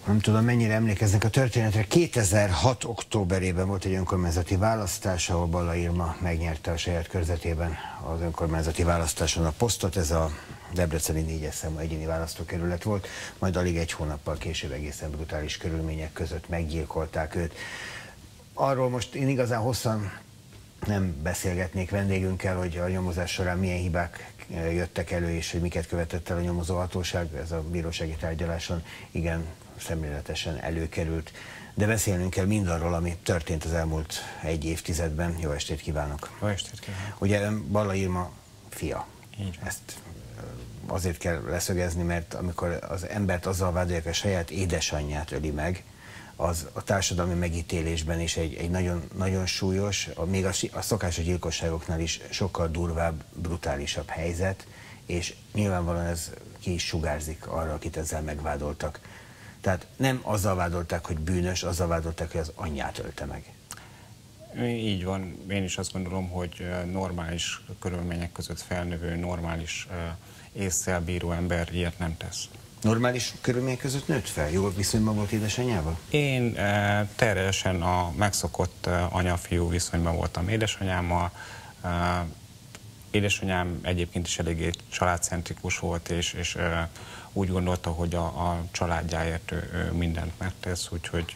Nem tudom, mennyire emlékeznek a történetre. 2006. októberében volt egy önkormányzati választás, ahol Balla Irma megnyerte a saját körzetében az önkormányzati választáson a posztot. Ez a debreceni 4-es számú egyéni választókerület volt, majd alig egy hónappal később egészen brutális körülmények között meggyilkolták őt. Arról most én igazán hosszan nem beszélgetnék vendégünkkel, hogy a nyomozás során milyen hibák jöttek elő, és hogy miket követett el a nyomozóhatóság. Ez a bírósági tárgyaláson igen szemléletesen előkerült. De beszélnünk kell mindarról, ami történt az elmúlt egy évtizedben. Jó estét kívánok! Jó estét kívánok! Ugye Balla Irma fia. Így van. Ezt azért kell leszögezni, mert amikor az embert azzal vádolják, a saját édesanyját öli meg, az a társadalmi megítélésben is egy nagyon, nagyon súlyos, még a szokásos gyilkosságoknál is sokkal durvább, brutálisabb helyzet, és nyilvánvalóan ez ki is sugárzik arra, akit ezzel megvádoltak. Tehát nem azzal vádolták, hogy bűnös, azzal vádolták, hogy az anyját ölte meg. Így van. Én is azt gondolom, hogy normális körülmények között felnövő, normális ésszel bíró ember ilyet nem tesz. Normális körülmények között nőtt fel? Jól viszonyban volt édesanyjával? Én teljesen a megszokott anya-fiú viszonyban voltam édesanyámmal. Édesanyám egyébként is eléggé családcentrikus volt, és úgy gondolta, hogy a családjáért ő mindent megtesz, úgyhogy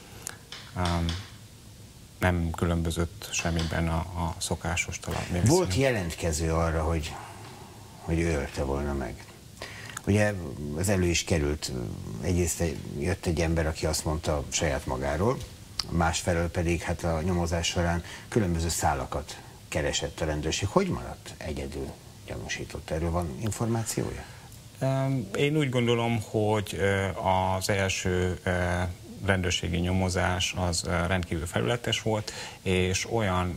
nem különbözött semmiben a szokásos talán. Volt jelentkező arra, hogy ő ölte volna meg. Ugye az elő is került, egyrészt jött egy ember, aki azt mondta saját magáról, másfelől pedig hát a nyomozás során különböző szálakat keresett a rendőrség. Hogy maradt egyedül gyanúsított? Erről van információja? Én úgy gondolom, hogy az első rendőrségi nyomozás az rendkívül felületes volt, és olyan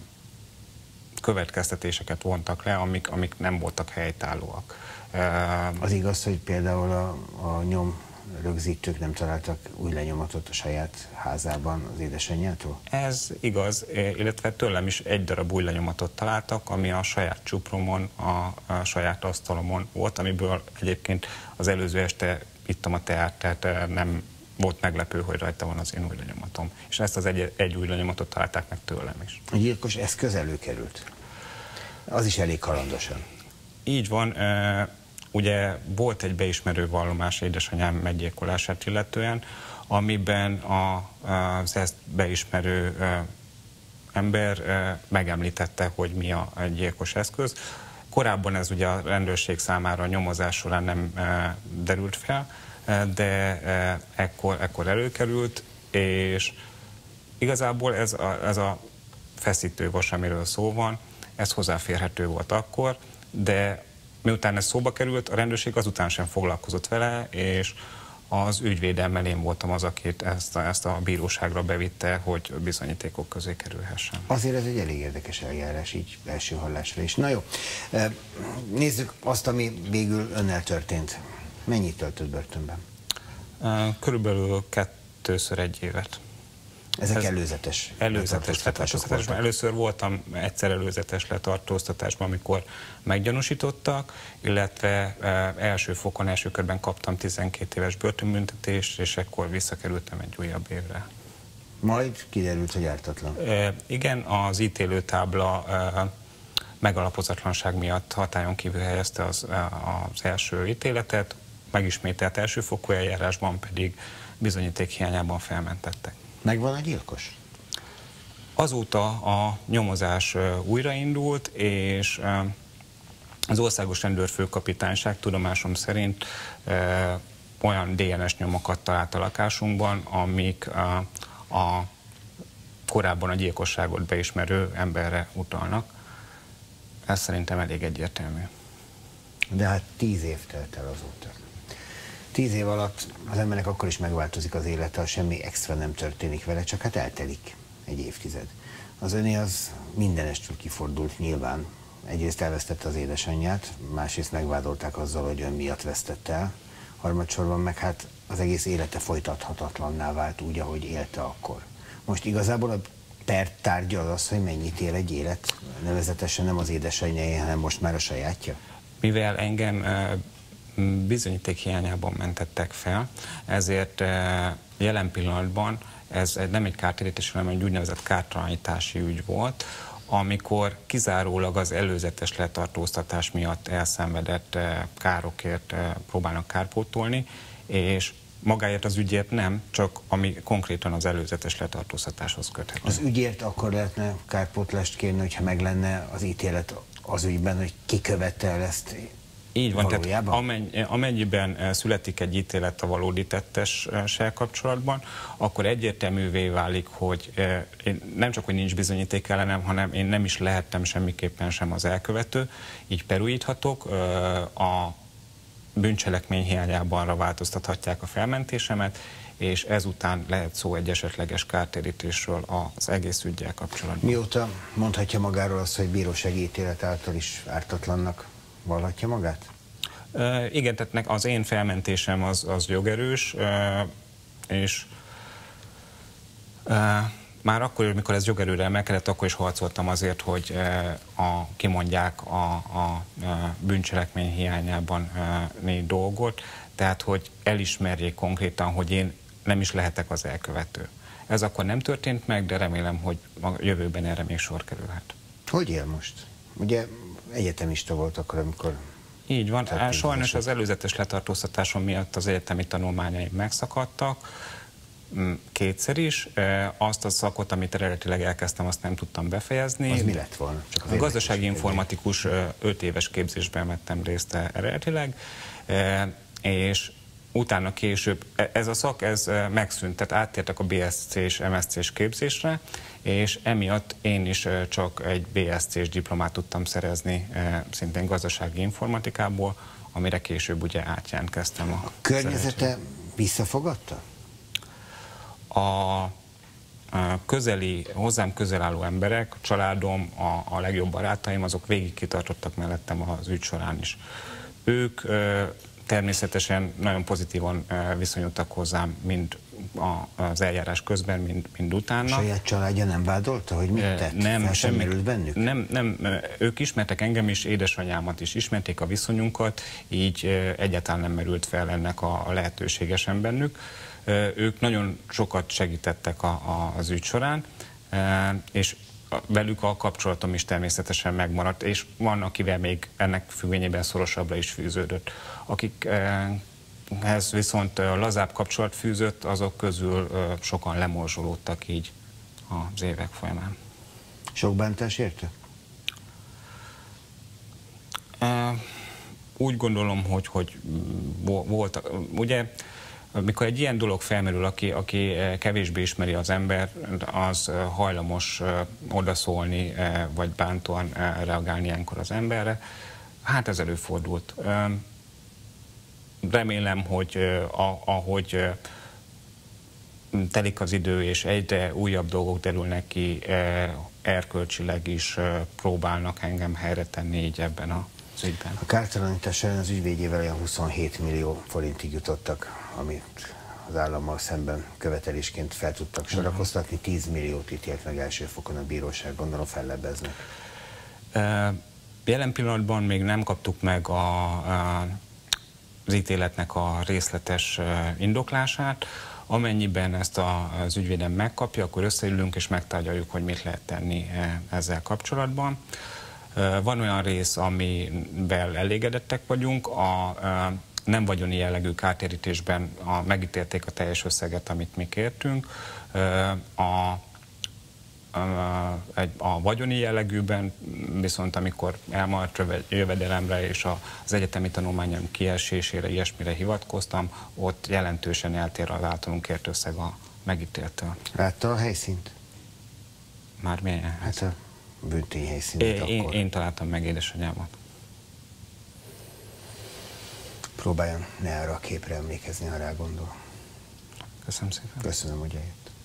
következtetéseket vontak le, amik nem voltak helytállóak. Az igaz, hogy például a nyomrögzítők nem találtak új lenyomatot a saját házában az édesanyjától? Ez igaz, illetve tőlem is egy darab új lenyomatot találtak, ami a saját csupromon, a saját asztalomon volt, amiből egyébként az előző este ittam a teát, tehát nem volt meglepő, hogy rajta van az én új lenyomatom. És ezt az egy új lenyomatot találták meg tőlem is. A gyilkos eszköz előkerült? Az is elég kalandosan. Így van. Ugye volt egy beismerő vallomás édesanyám meggyilkolását illetően, amiben az ezt beismerő ember megemlítette, hogy mi a gyilkos eszköz. Korábban ez ugye a rendőrség számára a nyomozás során nem derült fel, de ekkor előkerült, és igazából ez a feszítővas, amiről szó van, ez hozzáférhető volt akkor, de miután ez szóba került, a rendőrség azután sem foglalkozott vele, és az ügyvédemmel én voltam az, akit ezt a bíróságra bevitte, hogy bizonyítékok közé kerülhessen. Azért ez egy elég érdekes eljárás, így első hallásra is. Na jó, nézzük azt, ami végül önnel történt. Mennyit töltött börtönben? Körülbelül 2-ször 1 évet. Ezek előzetes letartóztatásban. Először voltam egyszer előzetes letartóztatásban, amikor meggyanúsítottak, illetve első fokon, első körben kaptam 12 éves börtönbüntetést, és ekkor visszakerültem egy újabb évre. Majd kiderült, hogy ártatlan. Igen, az ítélőtábla megalapozatlanság miatt hatályon kívül helyezte az első ítéletet, megismételt elsőfokú eljárásban pedig bizonyíték hiányában felmentettek. Megvan a gyilkos? Azóta a nyomozás újraindult, és az Országos Rendőrfőkapitányság tudomásom szerint olyan DNS nyomokat talált a lakásunkban, amik korábban a gyilkosságot beismerő emberre utalnak. Ez szerintem elég egyértelmű. De hát 10 év telt el azóta. 10 év alatt az embernek akkor is megváltozik az élete, ha semmi extra nem történik vele, csak hát eltelik egy évtized. Az öné az mindenestől kifordult nyilván. Egyrészt elvesztette az édesanyját, másrészt megvádolták azzal, hogy ön miatt vesztette el. Harmadsorban meg hát az egész élete folytathatatlanná vált úgy, ahogy élte akkor. Most igazából a per tárgya az, hogy mennyit él egy élet, nevezetesen nem az édesanyjáé, hanem most már a sajátja? Mivel engem bizonyíték hiányában mentettek fel, ezért jelen pillanatban ez nem egy kártérítés, hanem egy úgynevezett kártalanítási ügy volt, amikor kizárólag az előzetes letartóztatás miatt elszenvedett károkért próbálnak kárpótolni, és magáért az ügyért nem, csak ami konkrétan az előzetes letartóztatáshoz köthető. Az ügyért akkor lehetne kárpótlást kérni, hogyha meg lenne az ítélet az ügyben, hogy ki követte el ezt? Így van, tehát amennyiben születik egy ítélet a valódi tettessel kapcsolatban, akkor egyértelművé válik, hogy nem csak, hogy nincs bizonyíték ellenem, hanem én nem is lehettem semmiképpen sem az elkövető, így perújíthatok, a bűncselekmény hiányában változtathatják a felmentésemet, és ezután lehet szó egy esetleges kártérítésről az egész üggyel kapcsolatban. Mióta mondhatja magáról azt, hogy bírósági ítélet által is ártatlannak vallhatja magát? Igen, tehát az én felmentésem az jogerős, és már akkor, amikor ez jogerőre emelkedett, akkor is harcoltam azért, hogy kimondják a bűncselekmény hiányában dolgot, tehát hogy elismerjék konkrétan, hogy én nem is lehetek az elkövető. Ez akkor nem történt meg, de remélem, hogy a jövőben erre még sor kerülhet. Hogy él most? Ugye egyetemista volt akkor, amikor... Így van. Sajnos az előzetes letartóztatásom miatt az egyetemi tanulmányaim megszakadtak, kétszer is. Azt a szakot, amit eredetileg elkezdtem, azt nem tudtam befejezni. Az mi lett volna? Csak a gazdasági informatikus 5 éves képzésben vettem részt eredetileg, és utána később ez a szak megszűnt, tehát áttértek a BSc és MSc-s képzésre, és emiatt én is csak egy BSc-s diplomát tudtam szerezni, szintén gazdasági informatikából, amire később ugye átjelentkeztem. A környezete visszafogadta? A hozzám közel álló emberek, a családom, a legjobb barátaim, azok végig kitartottak mellettem az ügy során is. Ők természetesen nagyon pozitívan viszonyultak hozzám, mind az eljárás közben, mind utána. A saját családja nem vádolta, hogy mit tett? Nem, semmi bennük? Nem, ők ismertek engem is, édesanyámat is, ismerték a viszonyunkat, így egyáltalán nem merült fel ennek a lehetősége sem bennük. Ők nagyon sokat segítettek az ügy során, és velük a kapcsolatom is természetesen megmaradt, és van, akivel még ennek függvényében szorosabbra is fűződött. Akikhez viszont lazább kapcsolat fűzött, azok közül sokan lemorzsolódtak így az évek folyamán. Sok bántás érte? Úgy gondolom, hogy volt, ugye, mikor egy ilyen dolog felmerül, aki kevésbé ismeri az ember, az hajlamos odaszólni, vagy bántóan reagálni ilyenkor az emberre. Hát ez előfordult. Remélem, hogy ahogy telik az idő, és egyre újabb dolgok derülnek ki, erkölcsileg is próbálnak engem helyre tenni így ebben az ügyben. A kártalanítás ellen az ügyvédjével olyan 27 millió forintig jutottak, amit az állammal szemben követelésként fel tudtak sorakoztatni, 10 milliót ítélt meg első fokon a bíróság, gondolom fellebbeznek. Jelen pillanatban még nem kaptuk meg az ítéletnek a részletes indoklását. Amennyiben ezt az ügyvédem megkapja, akkor összeülünk és megtárgyaljuk, hogy mit lehet tenni ezzel kapcsolatban. Van olyan rész, amivel elégedettek vagyunk, a nem vagyoni jellegű kártérítésben megítélték a teljes összeget, amit mi kértünk. A vagyoni jellegűben viszont amikor elmaradt jövedelemre és az egyetemi tanulmányom kiesésére, ilyesmire hivatkoztam, ott jelentősen eltér az általunk kért összeg a megítéltől. Látta a helyszínt? Már milyen? Hát a büntény helyszínt akkor. Én találtam meg édesanyámat. Próbáljon ne arra a képre emlékezni, ha rá gondol. Köszönöm szépen. Köszönöm, hogy eljött.